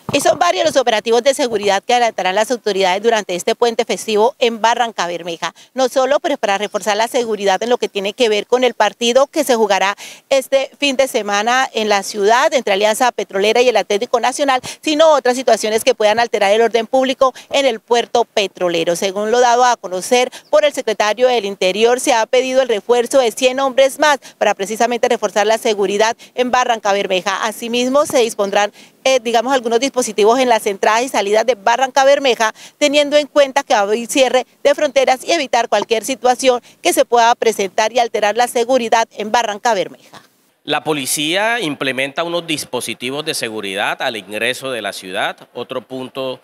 Y son varios los operativos de seguridad que adelantarán las autoridades durante este puente festivo en Barrancabermeja. No solo para reforzar la seguridad en lo que tiene que ver con el partido que se jugará este fin de semana en la ciudad entre Alianza Petrolera y el Atlético Nacional, sino otras situaciones que puedan alterar el orden público en el puerto petrolero. Según lo dado a conocer por el secretario del Interior, se ha pedido el refuerzo de 100 hombres más para precisamente reforzar la seguridad en Barrancabermeja. Asimismo, se dispondrán algunos dispositivos en las entradas y salidas de Barrancabermeja, teniendo en cuenta que va a haber cierre de fronteras y evitar cualquier situación que se pueda presentar y alterar la seguridad en Barrancabermeja. La policía implementa unos dispositivos de seguridad al ingreso de la ciudad, otro punto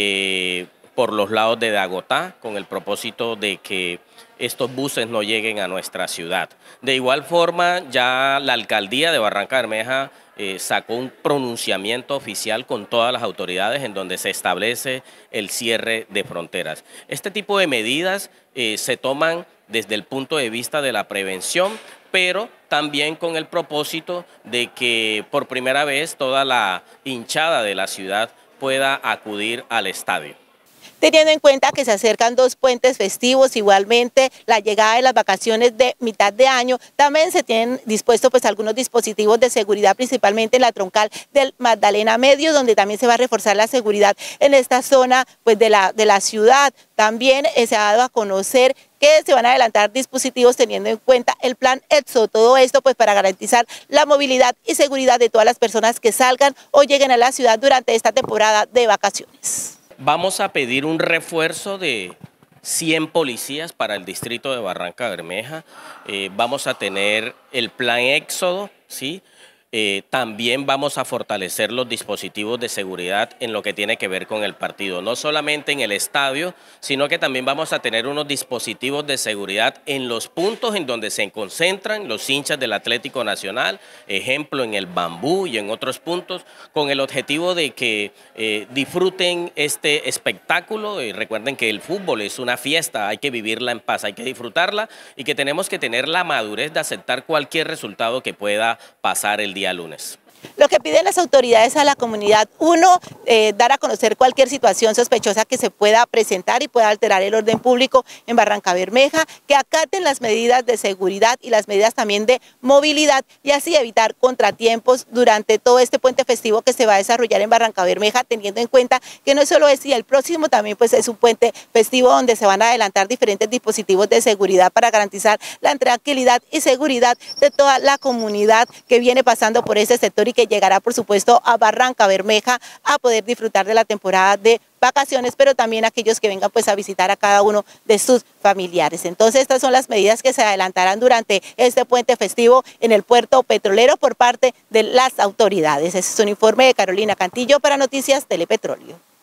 por los lados de Dagotá, con el propósito de que estos buses no lleguen a nuestra ciudad. De igual forma, ya la alcaldía de Barrancabermeja sacó un pronunciamiento oficial con todas las autoridades en donde se establece el cierre de fronteras. Este tipo de medidas se toman desde el punto de vista de la prevención, pero también con el propósito de que por primera vez toda la hinchada de la ciudad pueda acudir al estadio. Teniendo en cuenta que se acercan dos puentes festivos, igualmente la llegada de las vacaciones de mitad de año, también se tienen dispuestos algunos dispositivos de seguridad, principalmente en la troncal del Magdalena Medio, donde también se va a reforzar la seguridad en esta zona de la ciudad. También se ha dado a conocer que se van a adelantar dispositivos teniendo en cuenta el plan EXO, todo esto para garantizar la movilidad y seguridad de todas las personas que salgan o lleguen a la ciudad durante esta temporada de vacaciones. Vamos a pedir un refuerzo de 100 policías para el distrito de Barrancabermeja. Vamos a tener el plan Éxodo, ¿sí? También vamos a fortalecer los dispositivos de seguridad en lo que tiene que ver con el partido, no solamente en el estadio, sino que también vamos a tener unos dispositivos de seguridad en los puntos en donde se concentran los hinchas del Atlético Nacional, ejemplo en el Bambú y en otros puntos, con el objetivo de que disfruten este espectáculo. Recuerden que el fútbol es una fiesta, hay que vivirla en paz, hay que disfrutarla y que tenemos que tener la madurez de aceptar cualquier resultado que pueda pasar el día lunes. Lo que piden las autoridades a la comunidad, uno, dar a conocer cualquier situación sospechosa que se pueda presentar y pueda alterar el orden público en Barrancabermeja, que acaten las medidas de seguridad y las medidas también de movilidad y así evitar contratiempos durante todo este puente festivo que se va a desarrollar en Barrancabermeja, teniendo en cuenta que no solo es, y el próximo también es un puente festivo donde se van a adelantar diferentes dispositivos de seguridad para garantizar la tranquilidad y seguridad de toda la comunidad que viene pasando por ese sector y que llegará, por supuesto, a Barrancabermeja a poder disfrutar de la temporada de vacaciones, pero también aquellos que vengan a visitar a cada uno de sus familiares. Entonces, estas son las medidas que se adelantarán durante este puente festivo en el puerto petrolero por parte de las autoridades. Este es un informe de Carolina Cantillo para Noticias Telepetróleo.